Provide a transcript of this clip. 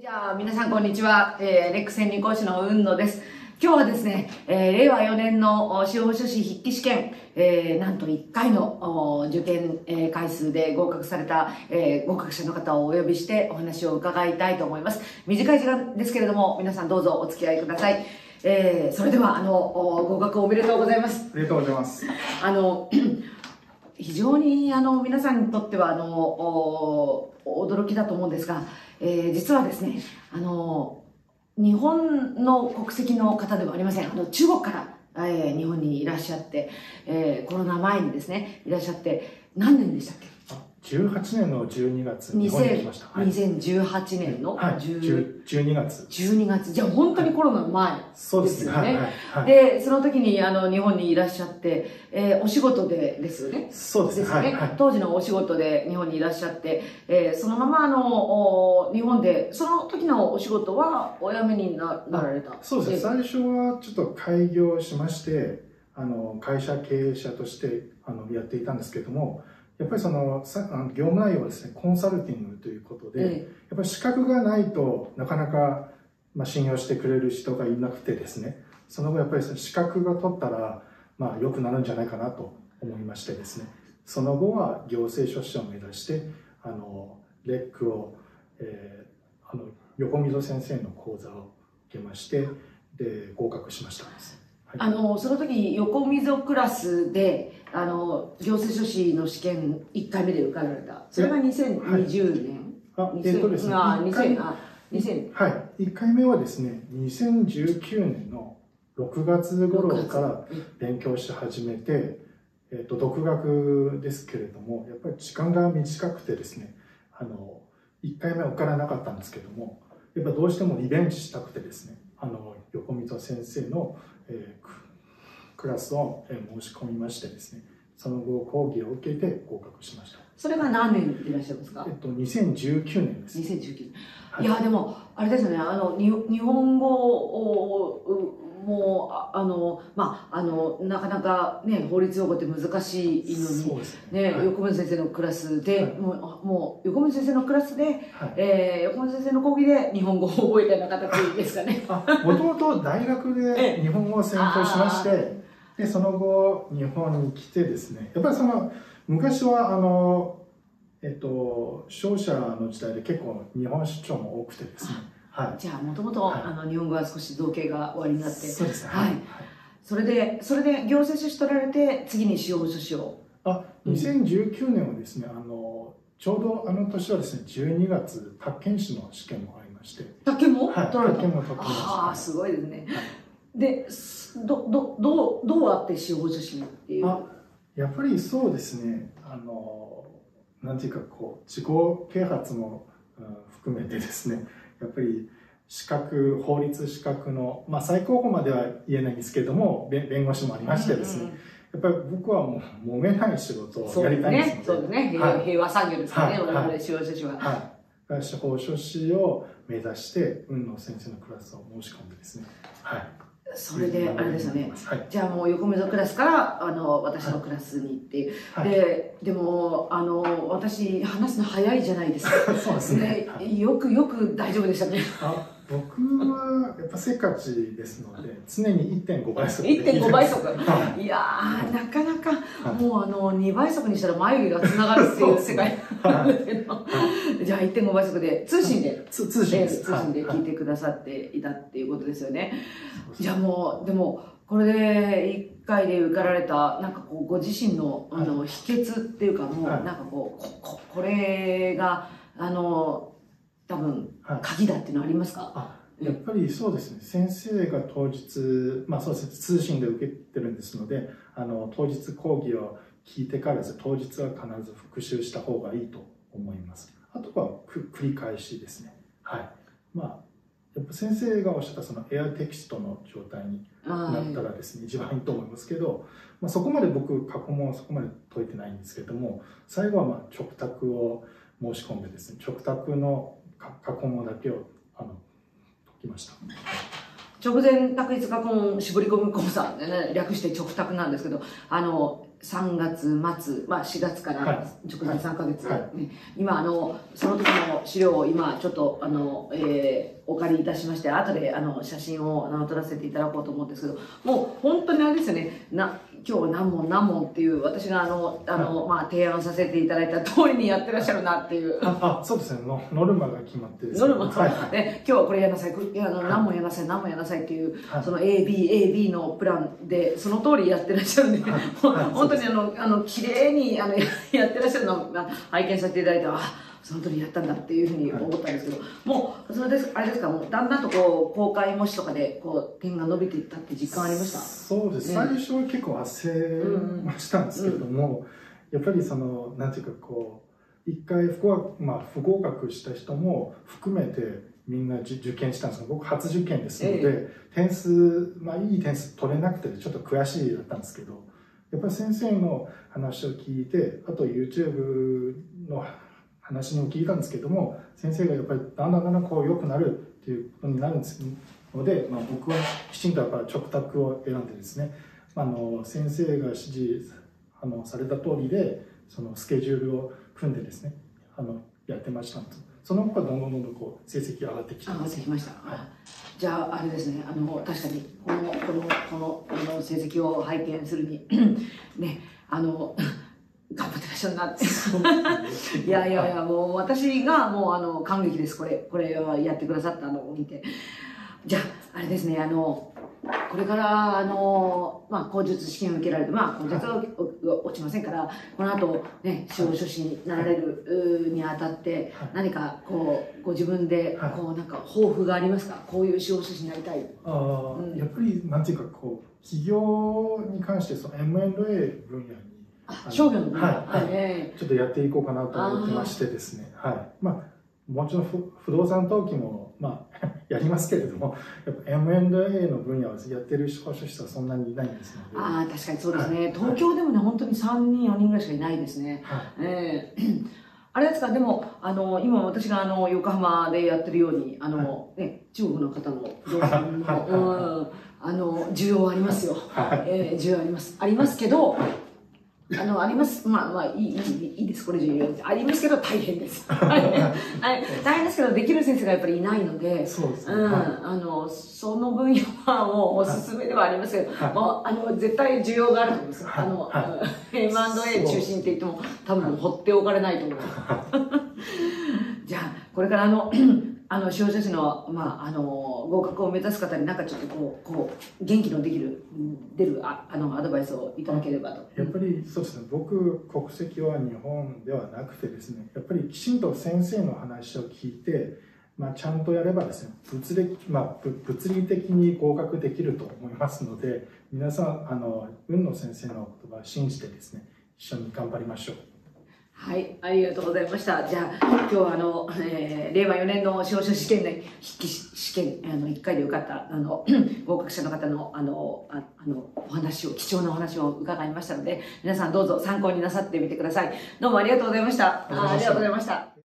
じゃあ皆さんこんにちは、レック専任講師の雲野です。今日はですね、令和4年の司法書士筆記試験、なんと1回の受験、回数で合格された、合格者の方をお呼びしてお話を伺いたいと思います。短い時間ですけれども皆さんどうぞお付き合いください。それでは合格おめでとうございます。 ありがとうございます。 非常に皆さんにとっては驚きだと思うんですが、実はですね日本の国籍の方ではありません。中国から、日本にいらっしゃって、コロナ前にですねいらっしゃって、何年でしたっけ 18年の12月日本に来ました。 2018年の 12月。 12月。じゃあ本当にコロナの前ですよね。で、その時に日本にいらっしゃって、お仕事でですよね。 そうですね。 当時のお仕事で日本にいらっしゃって、そのまま日本で、その時のお仕事はお辞めになられた。 そうですね。最初はちょっと開業しまして、会社経営者としてやっていたんですけれども、やっぱりその業務内容はですね、コンサルティングということで、やっぱり資格がないとなかなか信用してくれる人がいなくてですね、その後やっぱり資格が取ったら良くなるんじゃないかなと思いましてですね、その後は行政書士を目指してレックを、横溝先生の講座を受けまして、で合格しました。 その時横溝クラスで行政書士の試験1回目で受かられた。それが2020年、 ですね、1回目はですね2019年の6月頃から勉強し始めて、独学ですけれども、やっぱり時間が短くてですね1回目は受からなかったんですけども、やっぱどうしてもリベンジしたくてですね横溝先生のクラスを申し込みましてですね、その後講義を受けて合格しました。 それが何年でいらっしゃいますか ？2019年です。 2019年。いやでもあれですよね、日本語もなかなかね法律用語って難しいのに、ね、横溝先生のクラスで、もう横溝先生のクラスで、横溝先生の講義で日本語を覚えたような形ですかね。 もともと大学で日本語を専攻しまして、でその後日本に来てですね、やっぱり昔は商社の時代で結構日本出張も多くてですね。 じゃあもともと日本語は少し造形が終わりになって、 そうですね。 それで行政書士取られて次に司法書士を。 2019年はですねちょうど年はですね12月宅建士の試験もありまして。 宅建も取られた。 宅建も取ってました。 ああすごいですね。でどうあって司法書士っていう。 やっぱりそうですねなんていうか自己啓発も含めてですね、やっぱり法律資格の、最高峰までは言えないんですけれども、弁護士もありましてですね、やっぱり僕はもう揉めない仕事をやりたいんですので。 そうですね。平和産業ですからね、我々司法書士は。 司法書士を目指して雲野先生のクラスを申し込んでですね。 それであれですよね。じゃあもう横溝クラスから私のクラスにっていう。でも私話すの早いじゃないですか。 そうですね。 よく大丈夫でしたね。 僕はやっぱせっかちですので常に 1.5 倍速で。 1.5 倍速。いやーなかなかもう2倍速にしたら眉毛がつながるっていう世界なんですけど、じゃあ 1.5 倍速で通信で聞いてくださっていたっていうことですよね。じゃあもうでもこれで1回で受かられたなんかご自身の秘訣っていうか、もうなんかこれが多分鍵だっていうのはありますか？ やっぱりそうですね、先生が当日、そうですね、通信で受けてるんですので、当日講義を聞いてから当日は必ず復習した方がいいと思います。あとは繰り返しですね。やっぱ先生がおっしゃったそのエアテキストの状態になったらですね、一番いいと思いますけど、そこまで僕過去問はそこまで解いてないんですけども、最後は直託を申し込んでですね、直託の過去問だけを解きました。 直前択一過去問絞り込み講座、略して直託なんですけど、3月末、4月から直前3ヶ月、今その時の資料を今ちょっと借りいたしまして、後で写真を撮らせていただこうと思うんですけど、もう本当にあれですよね、今日は何問っていう、私が提案させていただいた通りにやってらっしゃるなっていう。 そうですね、ノルマが決まってですね。ノルマ、今日はこれやらなさい、何問やらなさい、何問やらなさいっていう、その AB のプランで、その通りやってらっしゃるんで、本当に綺麗にやってらっしゃるのを拝見させていただいて、その通りやったんだっていうふうに思ったんですけど、もう、それです、あれですか、もうだんだんと公開模試とかで、点が伸びていったって実感ありました？ そうです。最初は結構焦ましたんですけれども、やっぱりなんていうか一回不合格した人も含めてみんな受験したんですけど、僕初受験ですので、点数、いい点数取れなくてちょっと悔しいだったんですけど、やっぱり先生の話を聞いて、あと YouTube の話を聞いたんですけども、先生がやっぱりだんだん良くなるっていうことになるんですので、僕はきちんとやっぱり直託を選んでですね、先生が指示された通りでそのスケジュールを組んでですねやってました。その他どんどん成績が上がってきてます。 上がってきました。じゃああれですね、確かにこの成績を拝見するにね、頑張ってらっしゃるなって。いや、もう私がもう感激です。これはやってくださったのを見て。じゃあ、あれですね、これから、口述試験を受けられて、口述は落ちませんから、この後、ね、司法書士になられるにあたって、何か、ご自分で、なんか、抱負がありますか？こういう司法書士になりたい。 やっぱり、なんていうか、企業に関して、M&A 分野に、 商業の分野、 ちょっとやっていこうかなと思ってましてですね。もちろん不動産登記もやりますけれども、やっぱ M&A の分野をやってる司法書士はそんなにいないんですので。 確かにそうですね。東京でもね、本当に3人、4人ぐらいしかいないですね。あれですか、でも、今私が横浜でやってるように、中国の方の不動産の、需要ありますよ。需要あります。ありますけど、あります。いいです。これ以上言う。ありますけど、大変です。大変ですけど、できる先生がやっぱりいないので、 そうですね。 その分野はもうおすすめではありますけど、絶対需要があると思います。M&A 中心って言っても、多分放っておかれないと思います。じゃあ、これから司法書士の、合格を目指す方になんかちょっと元気の出るアドバイスをいただければと。 やっぱりそうですね、僕、国籍は日本ではなくてですね、やっぱりきちんと先生の話を聞いて、ちゃんとやればですね、物理的に合格できると思いますので、皆さん、雲野先生の言葉を信じてですね、一緒に頑張りましょう。 はい、ありがとうございました。じゃあ、今日は令和4年の司法書士試験で、筆記試験、1回で受かった、合格者の方の、貴重なお話を伺いましたので、皆さんどうぞ参考になさってみてください。どうもありがとうございました。ありがとうございました。